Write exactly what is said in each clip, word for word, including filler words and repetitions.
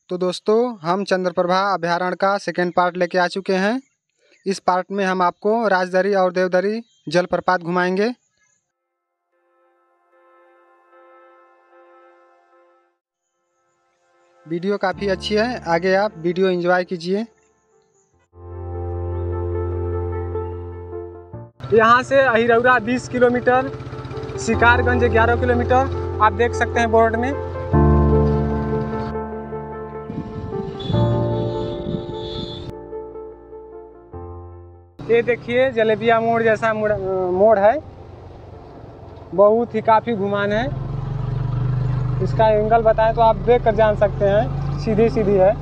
तो दोस्तों हम चंद्रप्रभा अभयारण्य का सेकेंड पार्ट लेके आ चुके हैं। इस पार्ट में हम आपको राजदरी और देवदरी जलप्रपात घुमाएंगे। वीडियो काफ़ी अच्छी है, आगे आप वीडियो एंजॉय कीजिए। यहाँ से अहिरौरा बीस किलोमीटर, शिकारगंज ग्यारह किलोमीटर, आप देख सकते हैं बोर्ड में। ये देखिए जलेबिया मोड़ जैसा मोड़ मोड़ है, बहुत ही काफ़ी घुमान है। इसका एंगल बताएं तो आप देख कर जान सकते हैं, सीधी सीधी है।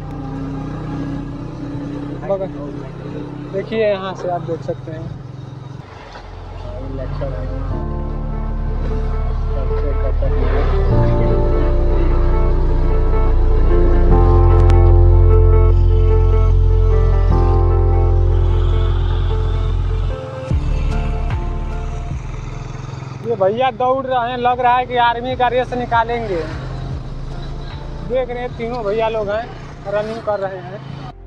देखिए यहाँ से आप देख सकते हैं। ये भैया दौड़ रहे हैं, लग रहा है कि आर्मी का रेस निकालेंगे। देख रहे हैं तीनों भैया लोग हैं, रनिंग कर रहे हैं।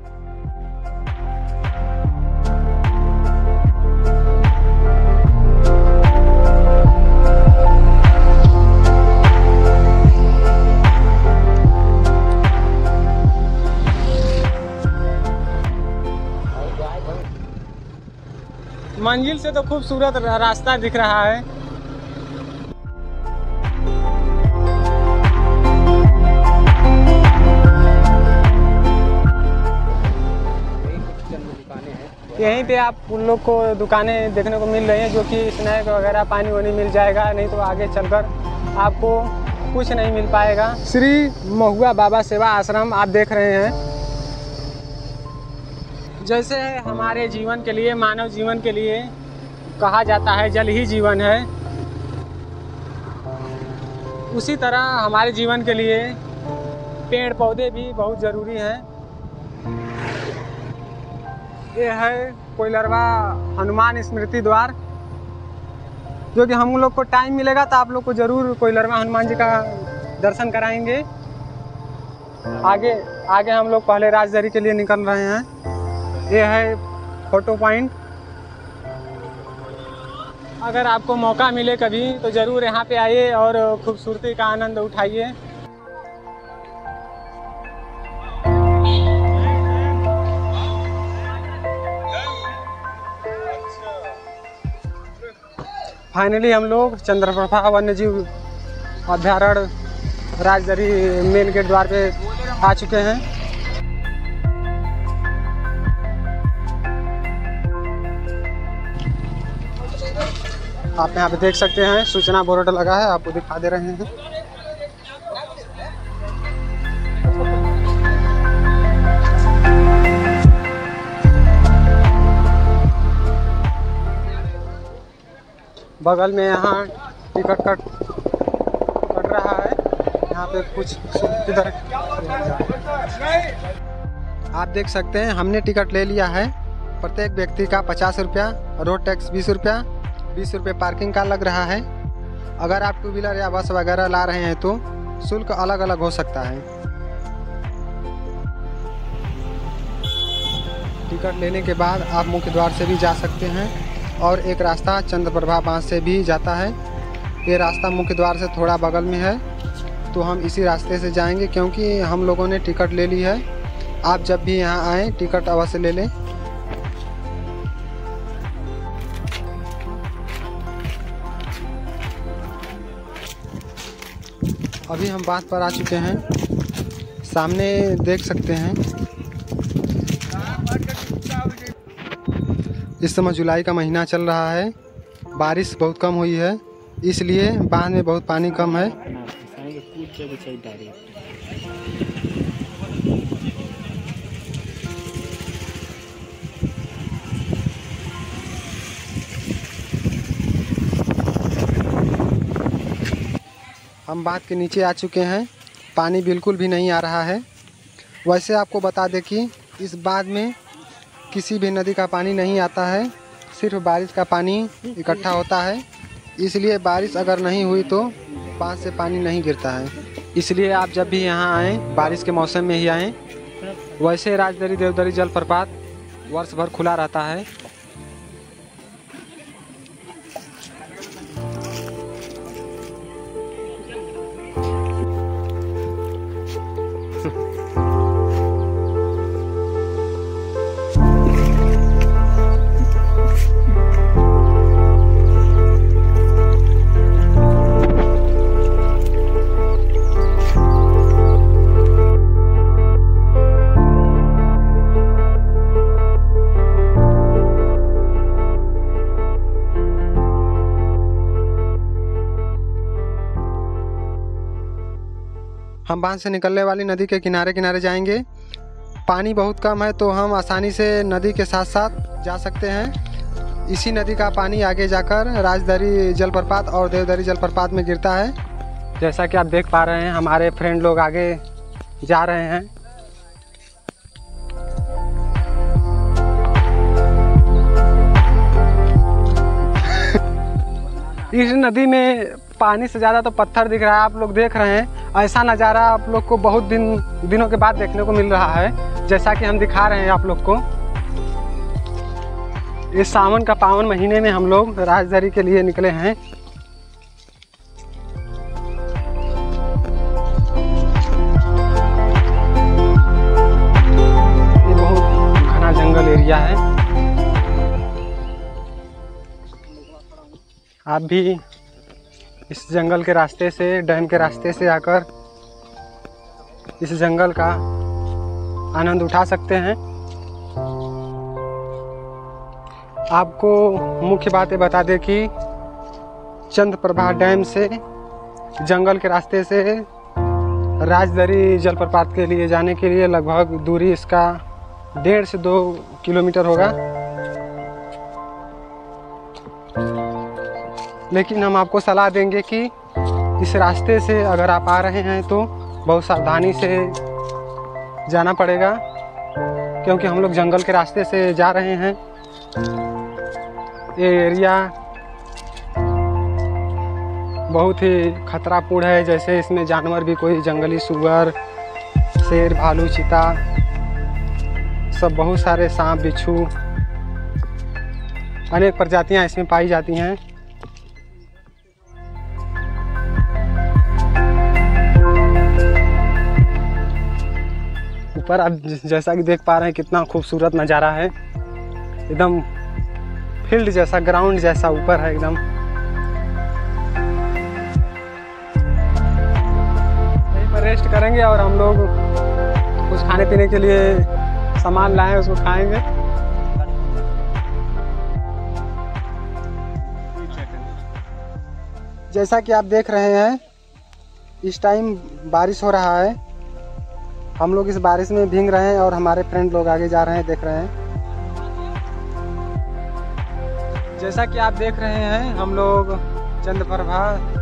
मंजिल से तो खूबसूरत रास्ता दिख रहा है। यहीं पे आप उन लोग को दुकानें देखने को मिल रही हैं, जो कि स्नैक वगैरह पानी वानी मिल जाएगा, नहीं तो आगे चलकर आपको कुछ नहीं मिल पाएगा। श्री महुआ बाबा सेवा आश्रम आप देख रहे हैं। जैसे हमारे जीवन के लिए, मानव जीवन के लिए कहा जाता है जल ही जीवन है, उसी तरह हमारे जीवन के लिए पेड़ पौधे भी बहुत ज़रूरी हैं। ये है कोइलरवा हनुमान स्मृति द्वार, जो कि हम लोग को टाइम मिलेगा तो आप लोग को ज़रूर कोइलरवा हनुमान जी का दर्शन कराएंगे। आगे आगे हम लोग पहले राजदरी के लिए निकल रहे हैं। ये है फोटो पॉइंट। अगर आपको मौका मिले कभी तो ज़रूर यहाँ पे आइए और खूबसूरती का आनंद उठाइए। फाइनली हम लोग चंद्रप्रभा वन्यजीव अभयारण्य राजदरी मेन गेट द्वार पे आ चुके हैं। आप यहाँ पे देख सकते हैं सूचना बोर्ड लगा है, आपको दिखा दे रहे हैं। बगल में यहाँ टिकट कट कट रहा है। यहाँ पे कुछ इधर आप देख सकते हैं, हमने टिकट ले लिया है। प्रत्येक व्यक्ति का पचास रुपया, रोड टैक्स बीस रुपया, बीस रुपये पार्किंग का लग रहा है। अगर आप टू व्हीलर या बस वगैरह ला रहे हैं तो शुल्क अलग अलग हो सकता है। टिकट लेने के बाद आप मुख्य द्वार से भी जा सकते हैं, और एक रास्ता चंद्रप्रभा बांध से भी जाता है। ये रास्ता मुख्य द्वार से थोड़ा बगल में है, तो हम इसी रास्ते से जाएंगे क्योंकि हम लोगों ने टिकट ले ली है। आप जब भी यहाँ आएँ टिकट अवश्य ले लें। अभी हम बात पर आ चुके हैं, सामने देख सकते हैं इस समय जुलाई का महीना चल रहा है, बारिश बहुत कम हुई है, इसलिए बांध में बहुत पानी कम है। हम बांध के नीचे आ चुके हैं, पानी बिल्कुल भी नहीं आ रहा है। वैसे आपको बता दें कि इस बांध में किसी भी नदी का पानी नहीं आता है, सिर्फ बारिश का पानी इकट्ठा होता है। इसलिए बारिश अगर नहीं हुई तो बांध से पानी नहीं गिरता है। इसलिए आप जब भी यहाँ आएँ बारिश के मौसम में ही आएँ। वैसे राजदरी देवदरी जलप्रपात वर्ष भर खुला रहता है। हम बांध से निकलने वाली नदी के किनारे किनारे जाएंगे। पानी बहुत कम है तो हम आसानी से नदी के साथ साथ जा सकते हैं। इसी नदी का पानी आगे जाकर राजदरी जलप्रपात और देवदरी जलप्रपात में गिरता है। जैसा कि आप देख पा रहे हैं हमारे फ्रेंड लोग आगे जा रहे हैं। इस नदी में पानी से ज़्यादा तो पत्थर दिख रहा है। आप लोग देख रहे हैं ऐसा नज़ारा आप लोग को बहुत दिन दिनों के बाद देखने को मिल रहा है। जैसा कि हम दिखा रहे हैं आप लोग को, इस सावन का पावन महीने में हम लोग राजदरी के लिए निकले हैं। ये बहुत घना जंगल एरिया है। आप भी इस जंगल के रास्ते से, डैम के रास्ते से आकर इस जंगल का आनंद उठा सकते हैं। आपको मुख्य बातें बता दें कि चंद्रप्रभा डैम से जंगल के रास्ते से राजदरी जलप्रपात के लिए जाने के लिए लगभग दूरी इसका डेढ़ से दो किलोमीटर होगा। लेकिन हम आपको सलाह देंगे कि इस रास्ते से अगर आप आ रहे हैं तो बहुत सावधानी से जाना पड़ेगा, क्योंकि हम लोग जंगल के रास्ते से जा रहे हैं। ये एरिया बहुत ही खतरापूर्ण है। जैसे इसमें जानवर भी, कोई जंगली सुअर, शेर, भालू, चीता, सब बहुत सारे सांप, बिच्छू, अनेक प्रजातियां इसमें पाई जाती हैं। ऊपर आप जैसा कि देख पा रहे हैं कितना खूबसूरत नज़ारा है। एकदम फील्ड जैसा, ग्राउंड जैसा ऊपर है एकदम। यहीं पर रेस्ट करेंगे और हम लोग कुछ खाने पीने के लिए सामान लाए हैं, उसको खाएंगे। जैसा कि आप देख रहे हैं इस टाइम बारिश हो रहा है। हम लोग इस बारिश में भीग रहे हैं और हमारे फ्रेंड लोग आगे जा रहे हैं, देख रहे हैं। जैसा कि आप देख रहे हैं हम लोग चंद्रप्रभा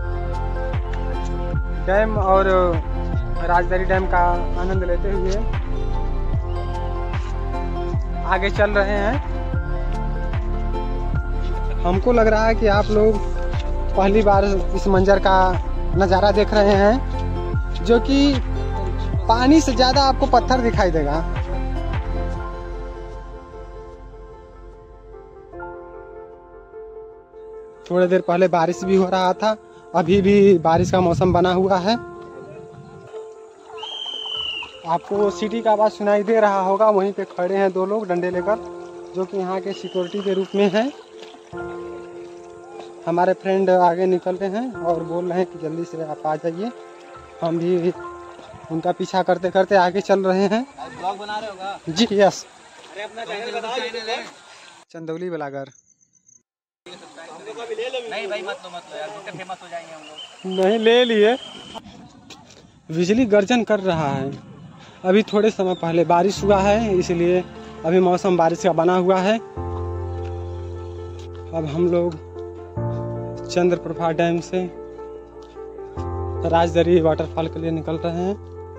डैम और राजदरी डैम का आनंद लेते हुए आगे चल रहे हैं। हमको लग रहा है कि आप लोग पहली बार इस मंजर का नज़ारा देख रहे हैं, जो कि पानी से ज़्यादा आपको पत्थर दिखाई देगा। थोड़ी देर पहले बारिश भी हो रहा था, अभी भी बारिश का मौसम बना हुआ है। आपको सिटी का आवाज़ सुनाई दे रहा होगा। वहीं पे खड़े हैं दो लोग डंडे लेकर, जो कि यहाँ के सिक्योरिटी के रूप में हैं। हमारे फ्रेंड आगे निकल रहे हैं और बोल रहे हैं कि जल्दी से आप आ जाइए। हम भी उनका पीछा करते करते आगे चल रहे हैं। ब्लॉग बना रहे होगा? जी यस। अरे अपना चैनल बताइए। चंदौली ब्लॉगर। नहीं भाई मत लो मत लो यार, फेमस हो जाएंगे हम लोग। नहीं ले लिए। बिजली गर्जन कर रहा है। अभी थोड़े समय पहले बारिश हुआ है, इसलिए अभी मौसम बारिश का बना हुआ है। अब हम लोग चंद्रप्रभा डैम से राजदरी वाटरफॉल के लिए निकल रहे हैं।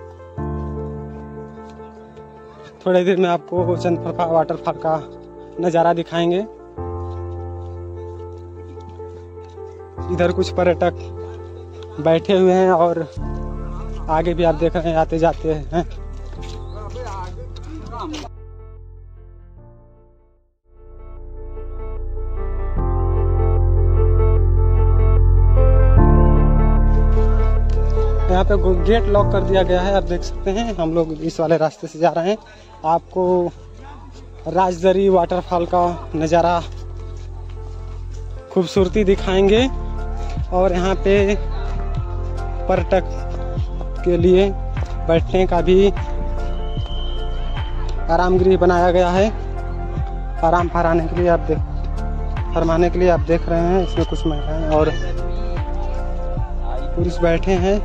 थोड़ी देर में आपको चंद्रप्रभा वाटरफॉल का नज़ारा दिखाएंगे। इधर कुछ पर्यटक बैठे हुए हैं और आगे भी आप देख रहे हैं आते जाते हैं। यहाँ पे गेट लॉक कर दिया गया है, आप देख सकते हैं। हम लोग इस वाले रास्ते से जा रहे हैं। आपको राजदरी वाटरफॉल का नज़ारा खूबसूरती दिखाएंगे और यहाँ पे पर्यटक के लिए बैठने का भी आराम गृह बनाया गया है। आराम फराने के लिए आप देख फरमाने के लिए आप देख रहे हैं। इसमें कुछ महिलाएं और पुरुष बैठे हैं।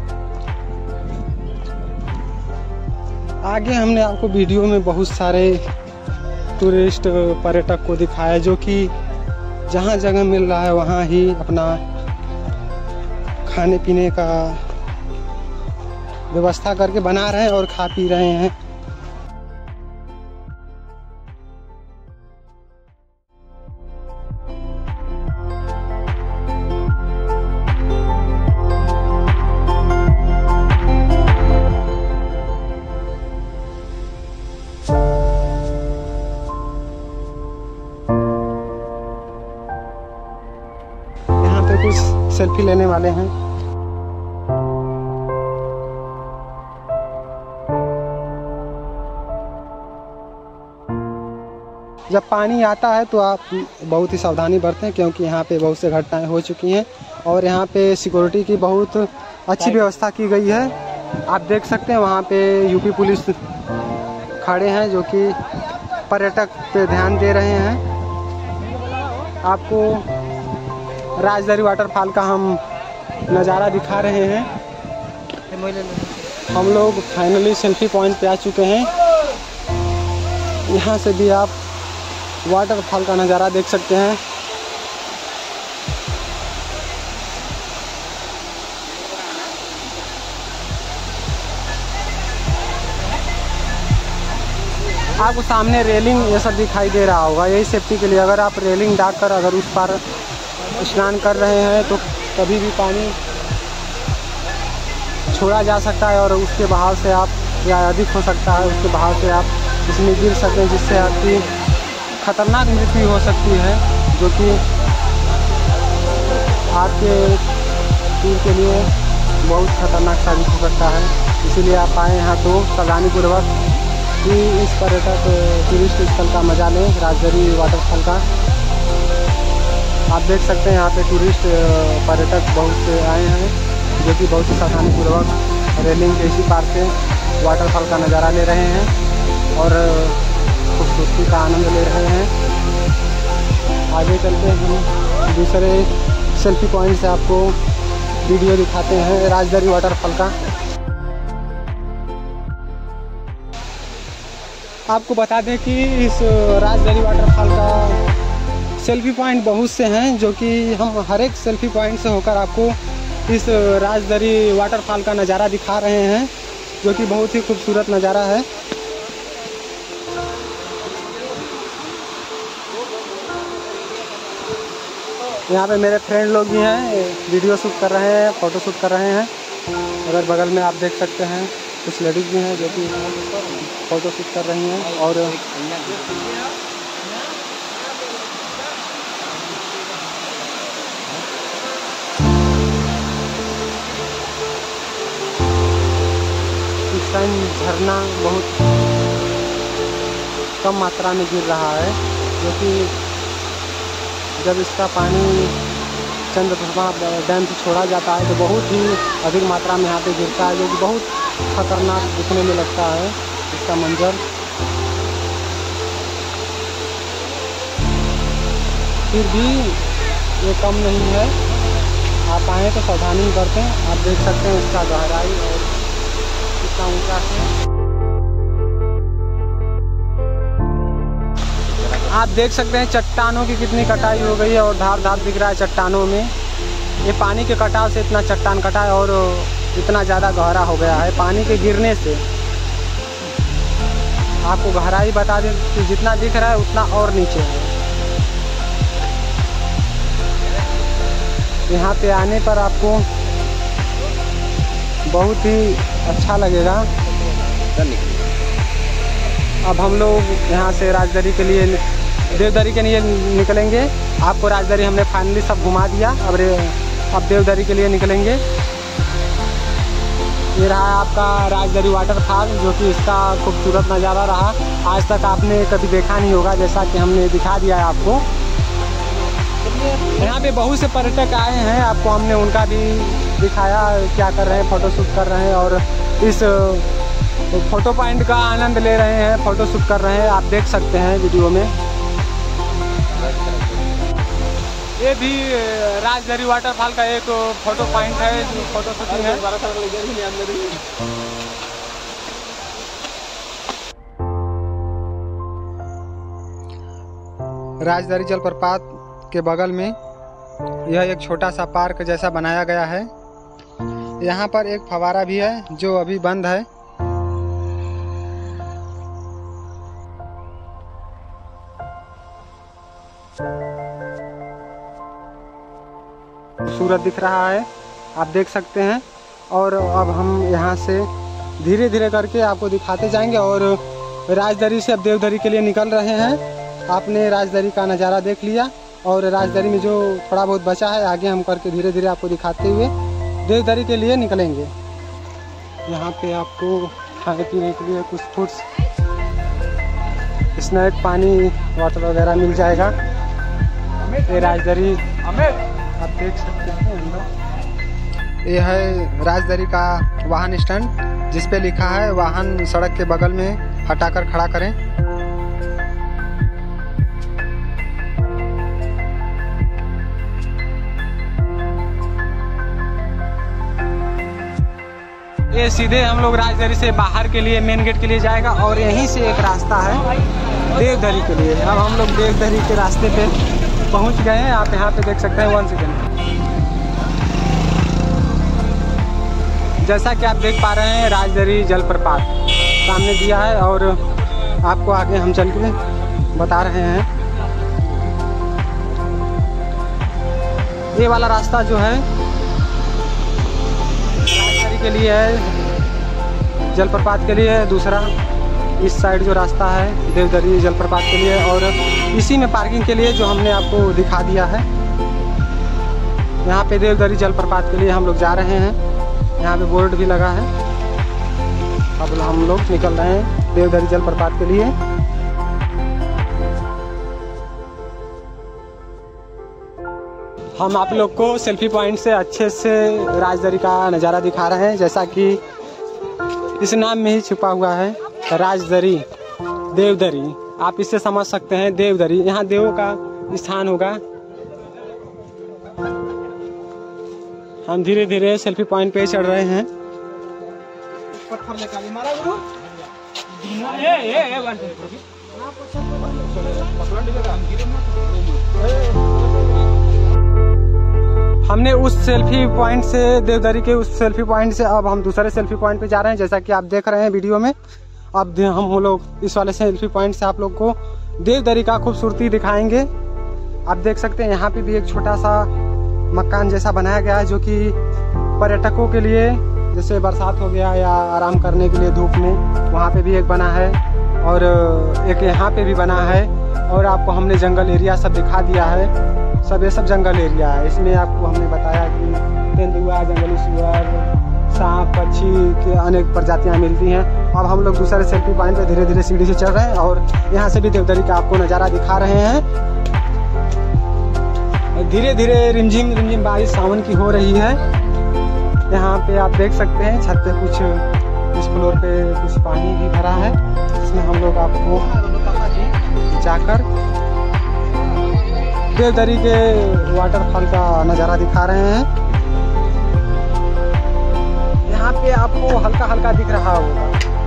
आगे हमने आपको वीडियो में बहुत सारे टूरिस्ट पर्यटक को दिखाया जो कि जहाँ जगह मिल रहा है वहाँ ही अपना खाने पीने का व्यवस्था करके बना रहे हैं और खा पी रहे हैं। कुछ सेल्फी लेने वाले हैं। जब पानी आता है तो आप बहुत ही सावधानी बरतें, क्योंकि यहाँ पे बहुत से घटनाएं हो चुकी हैं और यहाँ पे सिक्योरिटी की बहुत अच्छी व्यवस्था की गई है। आप देख सकते हैं वहाँ पे यूपी पुलिस खड़े हैं जो कि पर्यटक पे ध्यान दे रहे हैं। आपको राजदरी वाटरफॉल का हम नज़ारा दिखा रहे हैं। हम लोग फाइनली सेल्फी पॉइंट पे आ चुके हैं। यहाँ से भी आप वाटरफॉल का नज़ारा देख सकते हैं। आपको सामने रेलिंग ये सब दिखाई दे रहा होगा, यही सेफ्टी के लिए। अगर आप रेलिंग डाल कर अगर उस पार स्नान कर रहे हैं तो कभी भी पानी छोड़ा जा सकता है और उसके बहाव से आप या अधिक हो सकता है, उसके बहाव से आप इसमें गिर सकते हैं, जिससे आपकी खतरनाक मृत्यु हो सकती है, जो कि आपके टूर के लिए बहुत खतरनाक साबित हो सकता है। इसीलिए आप आए यहाँ तो सावधानीपूर्वक ही इस पर्यटक टूरिस्ट स्थल का मजा लें, राजदरी वाटरफॉल का। आप देख सकते हैं यहाँ पे टूरिस्ट पर्यटक बहुत से आए हैं जो कि बहुत ही सावधानीपूर्वक रेलिंग के इसी पार से वाटरफॉल का नज़ारा ले रहे हैं और खूबसूरती का आनंद ले रहे हैं। आगे चलते हम दूसरे सेल्फी पॉइंट से आपको वीडियो दिखाते हैं राजदरी वाटरफॉल का। आपको बता दें कि इस राजदरी वाटरफॉल का सेल्फी पॉइंट बहुत से हैं, जो कि हम हर एक सेल्फी पॉइंट से होकर आपको इस राजदरी वाटरफॉल का नज़ारा दिखा रहे हैं, जो कि बहुत ही खूबसूरत नज़ारा है। यहाँ पे मेरे फ्रेंड लोग भी हैं, वीडियो शूट कर रहे हैं, फ़ोटो शूट कर रहे हैं। अगर बगल में आप देख सकते हैं कुछ लेडीज़ भी हैं जो कि फ़ोटो शूट कर रही हैं। और इस टाइम झरना बहुत कम मात्रा में गिर रहा है, जो कि जब इसका पानी चंद्रप्रभा डैम से छोड़ा जाता है तो बहुत ही अधिक मात्रा में यहाँ पे गिरता है, जो कि बहुत खतरनाक दिखने में लगता है इसका मंजर। फिर भी ये कम नहीं है, आप आएँ तो सावधानी बरतें। आप देख सकते हैं इसका गहराई और कितना ऊंचा है। आप देख सकते हैं चट्टानों की कितनी कटाई हो गई है और धार धार दिख रहा है चट्टानों में। ये पानी के कटाव से इतना चट्टान कटा है और इतना ज़्यादा गहरा हो गया है पानी के गिरने से। आपको गहराई बता दें कि जितना दिख रहा है उतना और नीचे है। यहाँ पे आने पर आपको बहुत ही अच्छा लगेगा। अब हम लोग यहाँ से राजदरी के लिए, देवदरी के लिए निकलेंगे। आपको राजदरी हमने फाइनली सब घुमा दिया। अब रे अब देवदरी के लिए निकलेंगे। ये रहा आपका राजदरी वाटरफॉल, जो कि इसका खूबसूरत नज़ारा रहा। आज तक आपने कभी देखा नहीं होगा, जैसा कि हमने दिखा दिया है आपको। यहाँ पे बहुत से पर्यटक आए हैं, आपको हमने उनका भी दिखाया क्या कर रहे हैं, फ़ोटोशूट कर रहे हैं और इस फ़ोटो पॉइंट का आनंद ले रहे हैं, फ़ोटोशूट कर रहे हैं। आप देख सकते हैं वीडियो में। ये भी राजदरी वाटरफॉल का एक फ़ोटो पॉइंट है, जो फ़ोटो शूटिंग है। राजदरी जलप्रपात के बगल में यह एक छोटा सा पार्क जैसा बनाया गया है। यहाँ पर एक फव्वारा भी है जो अभी बंद है। खूबसूरत दिख रहा है, आप देख सकते हैं। और अब हम यहाँ से धीरे धीरे करके आपको दिखाते जाएंगे और राजदरी से अब देवदरी के लिए निकल रहे हैं। आपने राजदरी का नज़ारा देख लिया और राजदरी में जो थोड़ा बहुत बचा है आगे हम करके धीरे धीरे आपको दिखाते हुए देवदरी के लिए निकलेंगे। यहाँ पे आपको खाने पीने के लिए कुछ फूड्स, स्नैक, पानी, वाटर वगैरह मिल जाएगा। ये राजदरी आप देख सकते हैं अंदर। ये है राजदरी का वाहन स्टैंड, जिस पे लिखा है वाहन सड़क के बगल में हटाकर खड़ा करें। ये सीधे हम लोग राजदरी से बाहर के लिए मेन गेट के लिए जाएगा और यहीं से एक रास्ता है देवदरी के लिए। अब हम लोग देवदरी के रास्ते पे पहुंच गए हैं। आप यहाँ पे देख सकते हैं। वन सेकेंड, जैसा कि आप देख पा रहे हैं राजदरी जलप्रपात सामने दिया है और आपको आगे हम चल के बता रहे हैं। ये वाला रास्ता जो है राजदरी के लिए है, जलप्रपात के लिए है। दूसरा इस साइड जो रास्ता है देवदरी जलप्रपात के लिए, और इसी में पार्किंग के लिए जो हमने आपको दिखा दिया है। यहाँ पे देवदरी जलप्रपात के लिए हम लोग जा रहे हैं। यहाँ पे बोर्ड भी लगा है। अब हम लोग निकल रहे हैं देवदरी जलप्रपात के लिए। हम आप लोग को सेल्फी पॉइंट से अच्छे से राजदरी का नज़ारा दिखा रहे हैं, जैसा कि इस नाम में ही छुपा हुआ है राजदरी, देवदरी। आप इससे समझ सकते हैं देवदरी, यहाँ देवों का स्थान होगा। हम धीरे धीरे सेल्फी पॉइंट पे चढ़ रहे हैं। हमने उस सेल्फी पॉइंट से, देवदरी के उस सेल्फी पॉइंट से अब हम दूसरे सेल्फी पॉइंट पे जा रहे हैं, जैसा कि आप देख रहे हैं वीडियो में। अब हम लोग इस वाले सेल्फी पॉइंट से आप लोग को देवदरी का खूबसूरती दिखाएंगे। आप देख सकते हैं यहाँ पे भी एक छोटा सा मकान जैसा बनाया गया है, जो कि पर्यटकों के लिए, जैसे बरसात हो गया या आराम करने के लिए धूप में, वहाँ पे भी एक बना है और एक यहाँ पे भी बना है। और आपको हमने जंगल एरिया सब दिखा दिया है। सब ये सब जंगल एरिया है। इसमें आपको हमने बताया कि तेंदुआ, जंगली सुअर, सांप, पक्षी की अनेक प्रजातियां मिलती हैं। अब हम लोग दूसरे सेल्फी पॉइंट पे धीरे धीरे सीढ़ी से चढ़ रहे हैं और यहाँ से भी देवदरी का आपको नज़ारा दिखा रहे हैं। धीरे धीरे रिमझिम रिमझिम बारिश सावन की हो रही है। यहाँ पे आप देख सकते हैं छत पे कुछ, इस फ्लोर पे कुछ पानी भी भरा है, जिसमें हम लोग आपको जाकर देवदरी के वाटरफॉल का नज़ारा दिखा रहे हैं। यहाँ पे आपको हल्का हल्का दिख रहा होगा।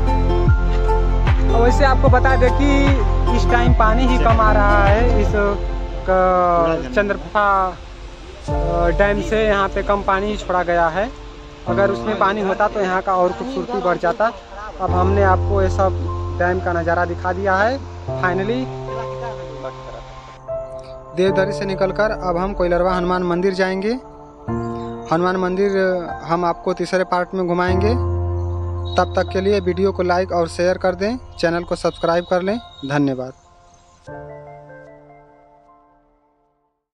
और वैसे आपको बता दें कि इस टाइम पानी ही कम आ रहा है। इस चंद्रप्रभा डैम से यहाँ पे कम पानी ही छोड़ा गया है। अगर उसमें पानी होता तो यहाँ का और खूबसूरती बढ़ जाता। अब हमने आपको ये सब डैम का नज़ारा दिखा दिया है। फाइनली देवदरी से निकलकर अब हम कोइलरवा हनुमान मंदिर जाएंगे। हनुमान मंदिर हम आपको तीसरे पार्ट में घुमाएंगे। तब तक के लिए वीडियो को लाइक और शेयर कर दें, चैनल को सब्सक्राइब कर लें। धन्यवाद।